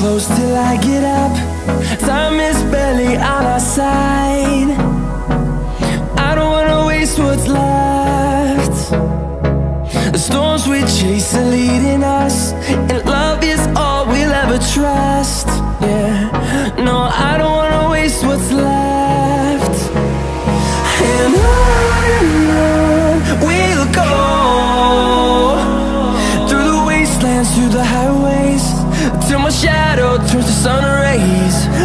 close till I get up. Time is barely on our side. I don't wanna waste what's left. The storms we chase are leading us, and love is all we'll ever trust. Yeah, no, I don't wanna waste what's left. And on we'll go, through the wastelands, through the highways, till my shadow turns to sun rays.